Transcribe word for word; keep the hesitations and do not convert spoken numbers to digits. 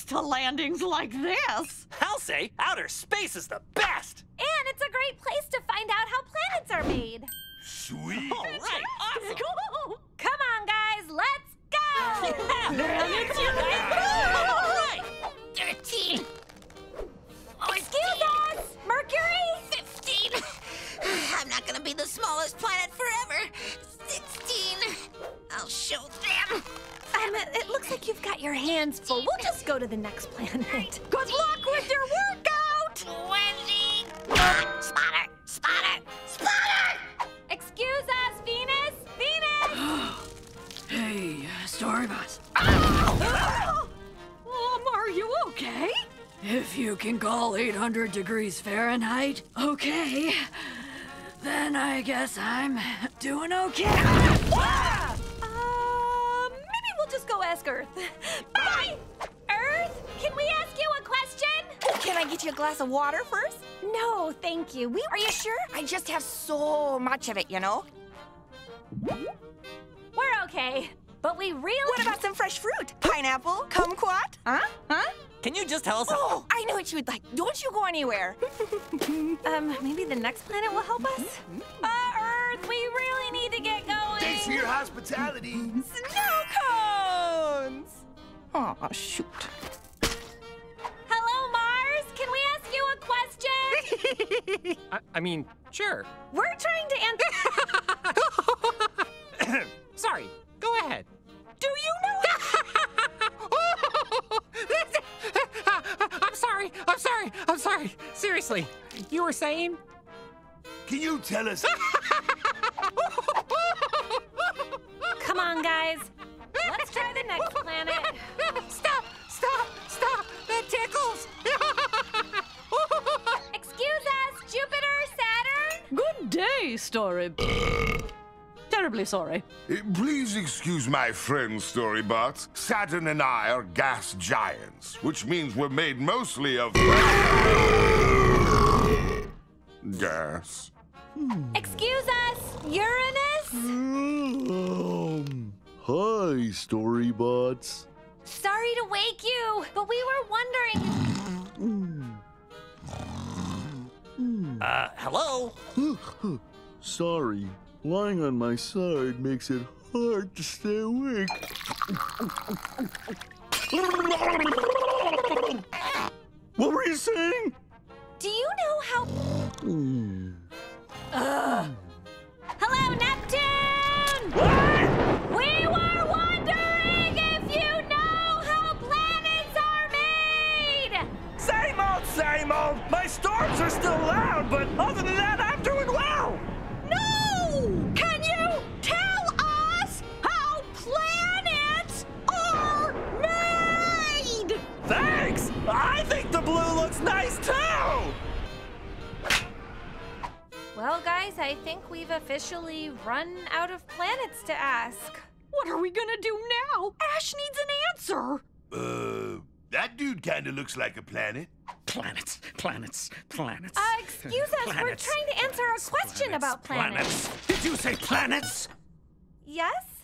used to landings like this. I'll say outer space is the best. And it's a great place to find out how planets are made. Sweet. All right, awesome. Come on, guys, let's go! All right. Thirteen. Oh, it's Excuse us, Mercury? fifteen. I'm not gonna be the smallest planet forever. sixteen. I'll show them. Um, it, it looks like you've got your hands full. We'll just go to the next planet. Good luck with your workout. twenty. Spotter! Spotter! Spotter! Excuse us, Venus? Venus! Hey, StoryBots. Oh! Um, are you okay? If you can call eight hundred degrees Fahrenheit okay, then I guess I'm doing okay. Ah! Uh, maybe we'll just go ask Earth. Bye! Earth, can we ask you a question? Can I get you a glass of water first? No, thank you. We Are you sure? I just have so much of it, you know? We're okay, but we really... What about some fresh fruit? Pineapple? Kumquat? Huh? Huh? Can you just tell us? Oh, I know what you would like. Don't you go anywhere. Um, maybe the next planet will help us? Uh, Earth, we really need to get going. Thanks for your hospitality. Snow cones! Oh, shoot. Hello, Mars. Can we ask you a question? I, I mean, sure. We're trying to answer... Sorry. Go ahead. Do you know? I'm sorry. I'm sorry. I'm sorry. Seriously, you were saying? Can you tell us? Come on, guys. Let's try the next planet. Stop! Stop! Stop! That tickles! Excuse us, Jupiter, Saturn? Good day, Story. Terribly sorry. Uh, Please excuse my friend, StoryBots. Saturn and I are gas giants, which means we're made mostly of gas. Excuse us, Uranus? Um, hi, StoryBots. Sorry to wake you, but we were wondering... Uh, hello? Sorry, lying on my side makes it hard to stay awake. What were you saying? Do you know how... Hmm. Hello, Neptune! What? We were wondering if you know how planets are made! Same old, same old. My storms are still loud, but other than that, I'm doing well. No! Can you tell us how planets are made? Thanks. I think the blue looks nice too. Well, guys, I think we've officially run out of planets to ask. What are we gonna do now? Ash needs an answer. Uh, that dude kinda looks like a planet. Planets, planets, planets. Uh, excuse us, we're Planets. trying to answer a question Planets, about planets. Planets. Did you say planets? Yes?